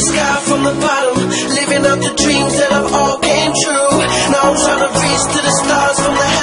the sky from the bottom, living out the dreams that have all came true. Now I'm trying to reach to the stars from the